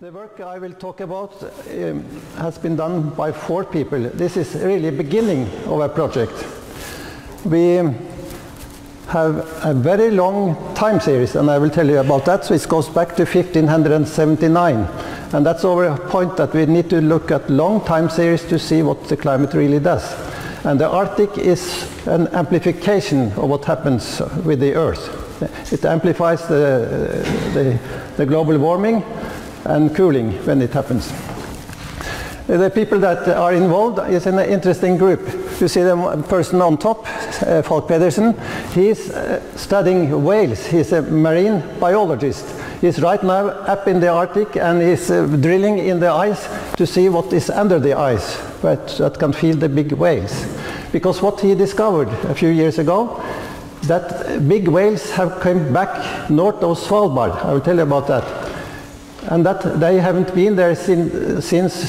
The work I will talk about has been done by 4 people. This is really the beginning of a project. We have a very long time series, and I will tell you about that. So it goes back to 1579. And that's over a point that we need to look at long time series to see what the climate really does. And the Arctic is an amplification of what happens with the Earth. It amplifies the global warming and cooling when it happens. The people that are involved is an interesting group. You see the person on top, Falk Pedersen. He's studying whales. He's a marine biologist. He's right now up in the Arctic and he's drilling in the ice to see what is under the ice that can feed the big whales. Because what he discovered a few years ago, that big whales have come back north of Svalbard. I will tell you about that. And that they haven't been there since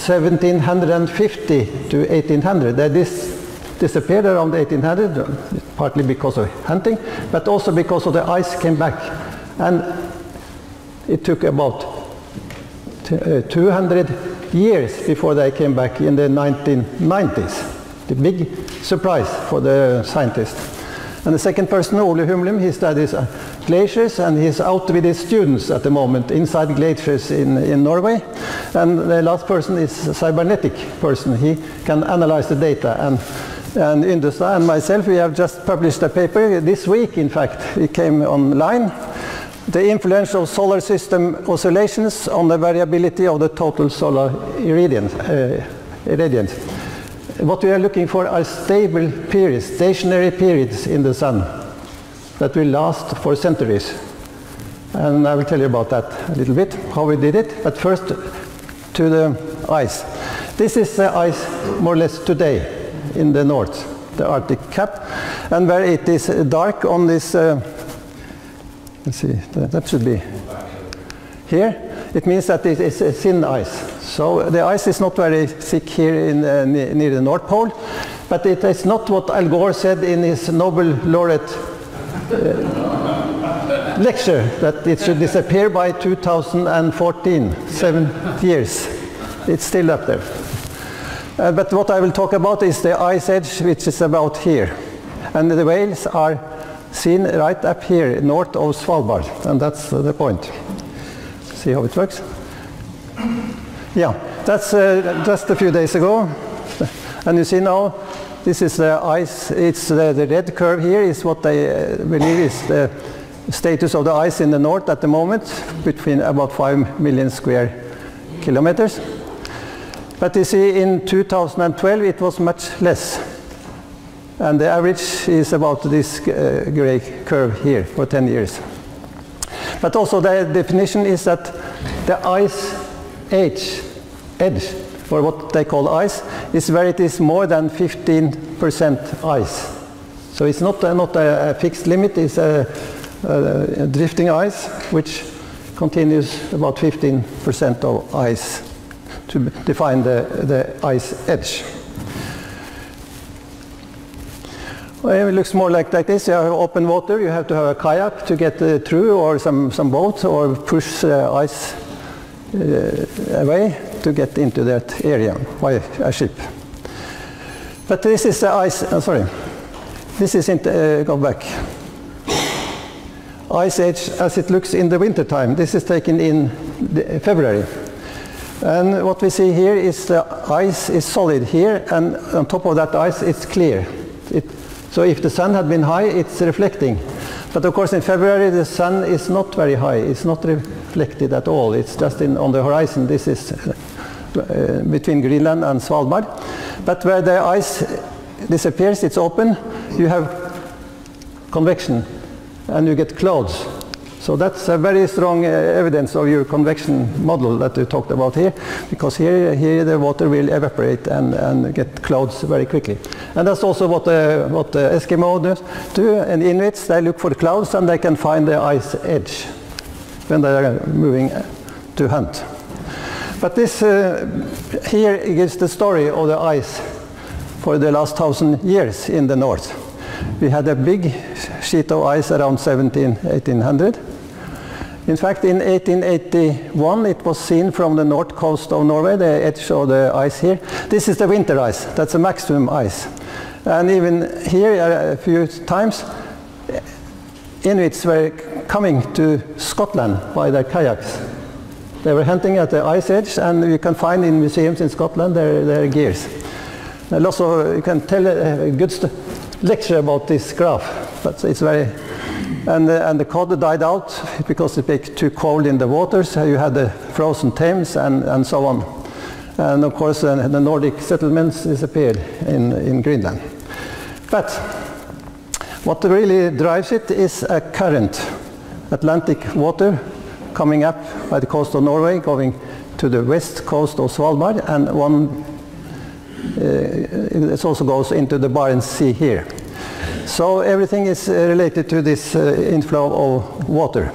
1750 to 1800. They disappeared around 1800, partly because of hunting, but also because of the ice came back. And it took about 200 years before they came back in the 1990s. The big surprise for the scientists. And the second person, Ole Humlum, he studies glaciers, and he's out with his students at the moment inside glaciers in Norway. And the last person is a cybernetic person. He can analyze the data. And Ynda and myself, we have just published a paper this week, in fact. It came online. The influence of solar system oscillations on the variability of the total solar irradiance. What we are looking for are stable periods, stationary periods in the sun that will last for centuries. And I will tell you about that a little bit, how we did it. But first to the ice. This is the ice more or less today in the north, the Arctic cap. And where it is dark on this, let's see, that should be here. It means that it is a thin ice. So the ice is not very thick here near the North Pole, but it is not what Al Gore said in his Nobel laureate lecture, that it should disappear by 2014, 7 years. It's still up there. But what I will talk about is the ice edge, which is about here. And the whales are seen right up here, north of Svalbard, and that's the point. See how it works? Yeah, that's just a few days ago. And you see now, this is the ice. It's the red curve here is what they believe is the status of the ice in the north at the moment, between about 5 million square kilometers. But you see, in 2012, it was much less. And the average is about this gray curve here for 10 years. But also the definition is that the ice edge, or what they call ice, is where it is more than 15% ice. So it's not a fixed limit, it's a drifting ice, which continues about 15% of ice to define the ice edge. Well, it looks more like this. You have open water, you have to have a kayak to get through, or some boat, or push ice away to get into that area by a ship. But this is the ice, this isn't, go back. Ice edge as it looks in the winter time. This is taken in February. And what we see here is the ice is solid here, and on top of that ice it's clear. So if the sun had been high, it's reflecting. But of course in February the sun is not very high. It's not reflected at all. It's just on the horizon. This is between Greenland and Svalbard. But where the ice disappears, it's open, you have convection and you get clouds. So that's a very strong evidence of your convection model that you talked about here, because here the water will evaporate and get clouds very quickly. And that's also what the Eskimos do, and Inuits, they look for the clouds and they can find the ice edge when they are moving to hunt. But this here gives the story of the ice for the last 1,000 years in the north. We had a big sheet of ice around 1800. In fact, in 1881, it was seen from the north coast of Norway, the edge of the ice here. This is the winter ice. That's the maximum ice. And even here, a few times, Inuits were coming to Scotland by their kayaks. They were hunting at the ice edge, and you can find in museums in Scotland their gears. And also, you can tell a good lecture about this graph, but it's very... And the cod died out because it became too cold in the water, so you had the frozen Thames and so on. And of course, the Nordic settlements disappeared in Greenland. But what really drives it is a current, Atlantic water, coming up by the coast of Norway, going to the west coast of Svalbard, and it also goes into the Barents Sea here. So everything is related to this inflow of water.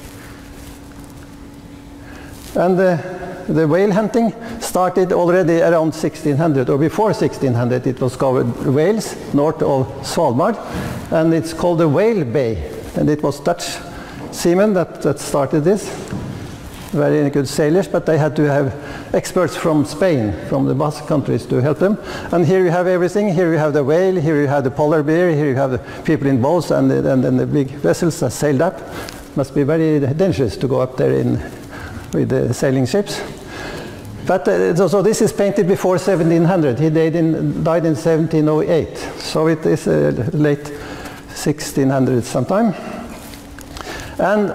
And the whale hunting started already around 1600, or before 1600 it was discovered whales north of Svalbard, and it's called the Whale Bay, and it was Dutch seamen that started this. Very good sailors, but they had to have experts from Spain, from the Basque countries, to help them. And here you have everything. Here you have the whale, here you have the polar bear, here you have the people in boats, and the big vessels that sailed up. Must be very dangerous to go up there with the sailing ships. But so this is painted before 1700. He died in 1708. So it is late 1600 sometime. And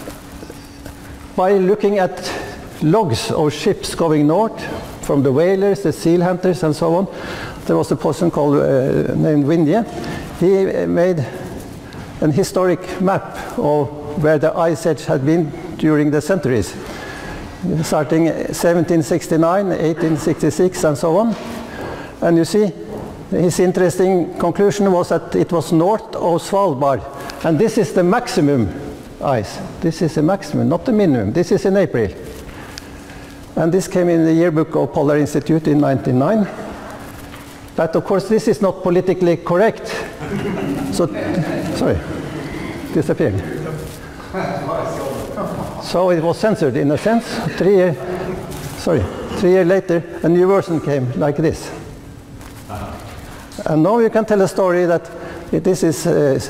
by looking at logs of ships going north, from the whalers, the seal hunters, and so on, there was a person called named Vinje. He made an historic map of where the ice edge had been during the centuries, starting 1769, 1866, and so on. And you see, his interesting conclusion was that it was north of Svalbard, and this is the maximum ice. This is the maximum, not the minimum. This is in April. And this came in the yearbook of Polar Institute in 1909. But of course this is not politically correct. So, sorry, disappeared. So it was censored in a sense. 3 years later, a new version came like this. And now you can tell a story that this is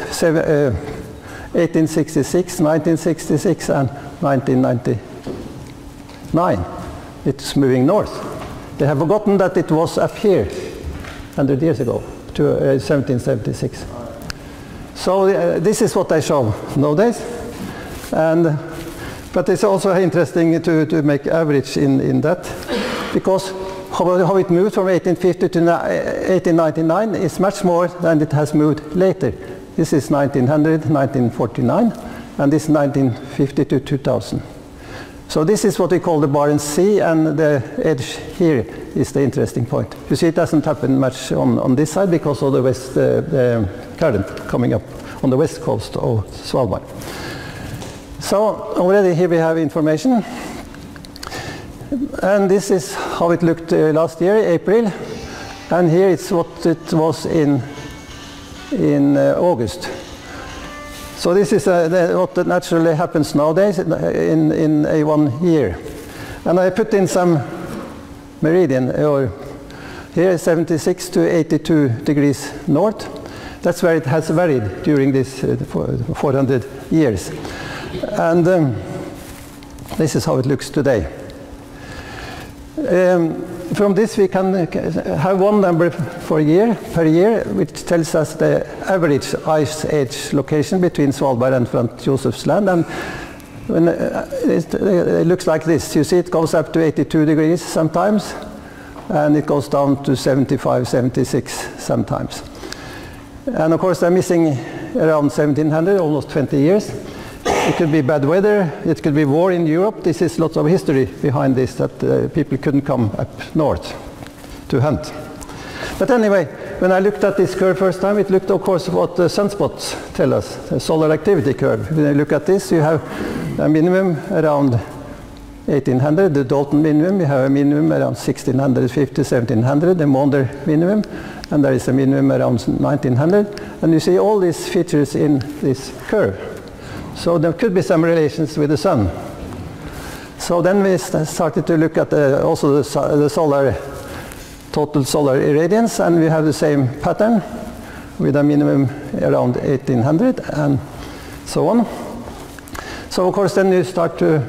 1866, 1966, and 1999. It's moving north. They have forgotten that it was up here 100 years ago, to 1776. So this is what I show nowadays. But it's also interesting to make average in that, because how it moved from 1850 to 1899 is much more than it has moved later. This is 1900, 1949, and this is 1950 to 2000. So this is what we call the Barents Sea, and the edge here is the interesting point. You see, it doesn't happen much on this side because of the current coming up on the west coast of Svalbard. So already here we have information. And this is how it looked last year, April. And here it's what it was in August. So this is what naturally happens nowadays in a 1 year. And I put in some meridian, or here is 76 to 82 degrees north. That's where it has varied during this 400 years. And this is how it looks today. From this we can have one number per year, which tells us the average ice edge location between Svalbard and Franz Josef's Land. And when it looks like this. You see it goes up to 82 degrees sometimes, and it goes down to 75, 76 sometimes. And of course they're missing around 1700, almost 20 years. It could be bad weather, it could be war in Europe. This is lots of history behind this, that people couldn't come up north to hunt. But anyway, when I looked at this curve first time, it looked of course what the sunspots tell us, the solar activity curve. When you look at this, you have a minimum around 1800, the Dalton minimum. You have a minimum around 1650, 1700, the Maunder minimum, and there is a minimum around 1900. And you see all these features in this curve. So there could be some relations with the sun. So then we started to look at also the solar, total solar irradiance, and we have the same pattern with a minimum around 1800 and so on. So of course then you start to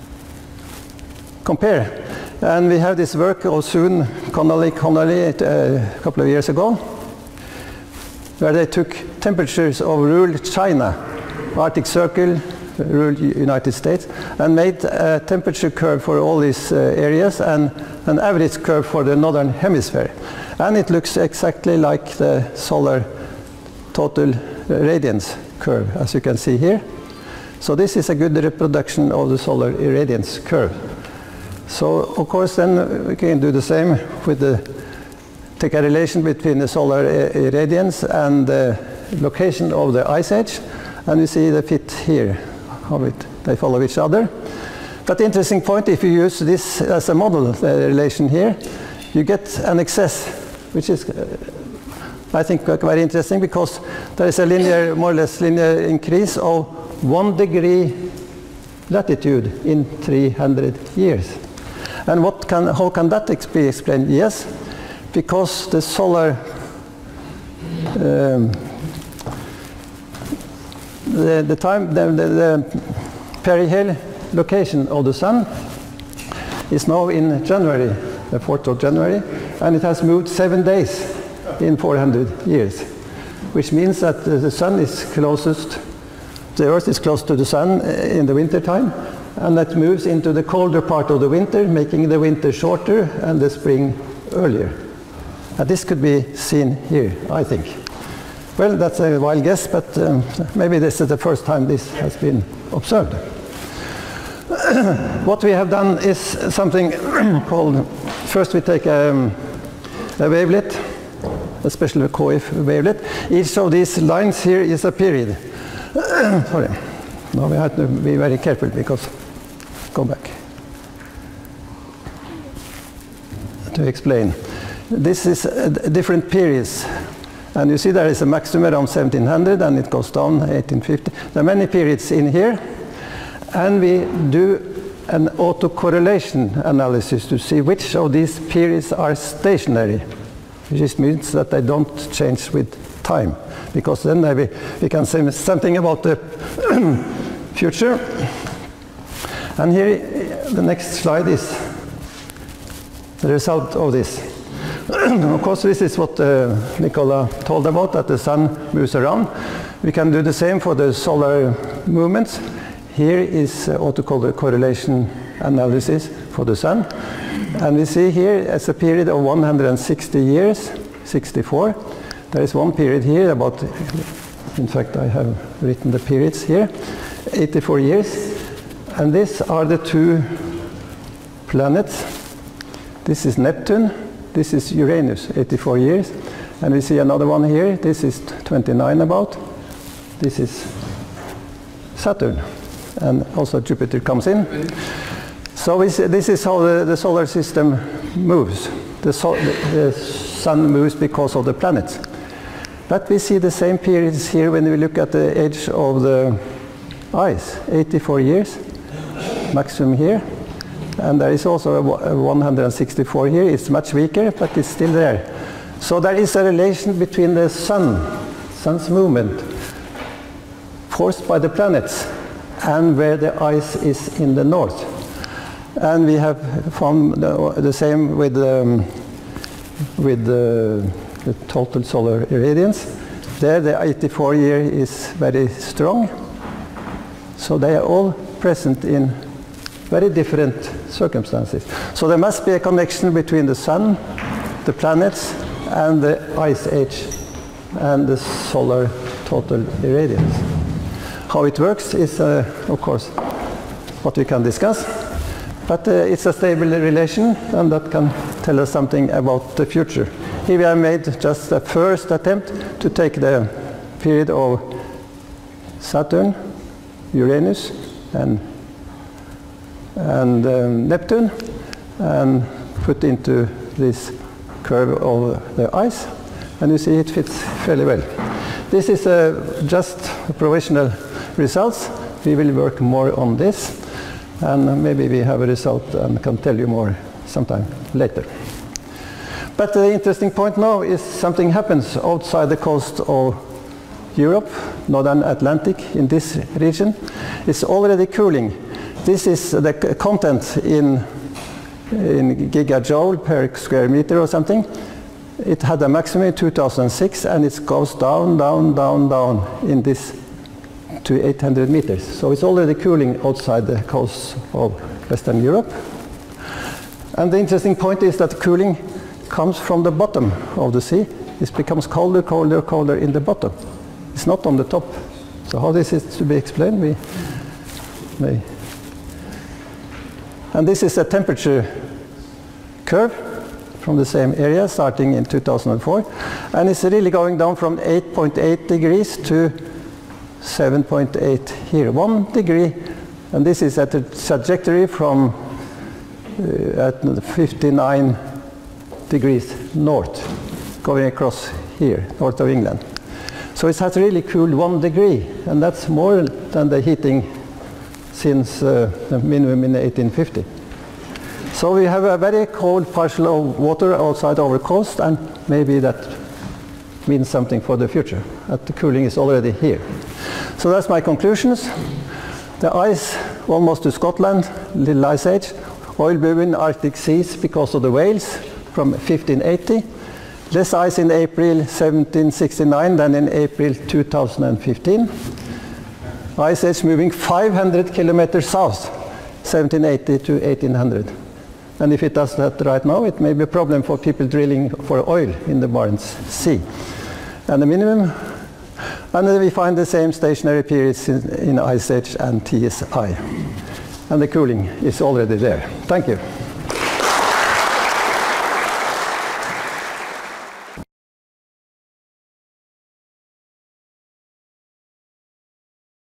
compare. And we have this work of Soon, Connolly a couple of years ago, where they took temperatures of rural China, Arctic Circle, rural United States, and made a temperature curve for all these areas and an average curve for the northern hemisphere. And it looks exactly like the solar total radiance curve, as you can see here. So this is a good reproduction of the solar irradiance curve. So of course then we can do the same with take a relation between the solar irradiance and the location of the ice edge, and we see the fit here, how they follow each other. But the interesting point, if you use this as a model, the relation here, you get an excess, which is I think very interesting, because there is a linear, more or less linear increase of 1 degree latitude in 300 years. And how can that be explained? Yes, because the solar the perihel location of the sun is now in January, the 4th of January, and it has moved 7 days in 400 years, which means that the sun is closest, the Earth is close to the sun in the winter time, and that moves into the colder part of the winter, making the winter shorter and the spring earlier. And this could be seen here, I think. Well, that's a wild guess, but maybe this is the first time this has been observed. What we have done is something called, first we take a wavelet, a special COIF wavelet. Each of these lines here is a period. Sorry, now we have to be very careful because, go back to explain. This is different periods. And you see there is a maximum around 1700 and it goes down 1850. There are many periods in here. And we do an autocorrelation analysis to see which of these periods are stationary, which means that they don't change with time. Because then maybe we can say something about the future. And here, the next slide is the result of this. Of course, this is what Nicola told about, that the sun moves around. We can do the same for the solar movements. Here is autocorrelation analysis for the sun. And we see here as a period of 160 years, 64. There is one period here about, in fact, I have written the periods here, 84 years. And these are the two planets. This is Neptune. This is Uranus, 84 years. And we see another one here. This is 29 about. This is Saturn. And also Jupiter comes in. So this is how the solar system moves. The sun moves because of the planets. But we see the same periods here when we look at the edge of the ice, 84 years, maximum here. And there is also a 164 here. It's much weaker, but it's still there. So there is a relation between the sun's movement, forced by the planets, and where the ice is in the north. And we have found the same with the total solar irradiance. There the 84 year is very strong. So they are all present in very different circumstances. So there must be a connection between the sun, the planets, and the ice age, and the solar total irradiance. How it works is, of course, what we can discuss. But it's a stable relation, and that can tell us something about the future. Here we have made just a first attempt to take the period of Saturn, Uranus, and Neptune, and put into this curve of the ice, and you see it fits fairly well. This is just provisional results, We will work more on this, and maybe we have a result and can tell you more sometime later. But the interesting point now is something happens outside the coast of Europe, Northern Atlantic, in this region. It's already cooling. This is the content in gigajoule per square meter or something. It had a maximum in 2006, and it goes down, down, down, down in this to 800 meters. So it's already cooling outside the coast of Western Europe. And the interesting point is that cooling comes from the bottom of the sea. It becomes colder, colder, colder in the bottom. It's not on the top. So how this is to be explained, we may. And this is a temperature curve from the same area starting in 2004. And it's really going down from 8.8 degrees to 7.8 here. 1 degree. And this is at a trajectory from at 59 degrees north, going across here, north of England. So it has really cooled 1 degree, and that's more than the heating since the minimum in 1850. So we have a very cold partial of water outside our coast, and maybe that means something for the future, that the cooling is already here. So that's my conclusions. The ice almost to Scotland, Little Ice Age, oil boom in Arctic seas because of the whales from 1580. Less ice in April 1769 than in April 2015. Ice Age moving 500 kilometers south, 1780 to 1800. And if it does that right now, it may be a problem for people drilling for oil in the Barents Sea. And the minimum, and then we find the same stationary periods in Ice Age and TSI. And the cooling is already there. Thank you.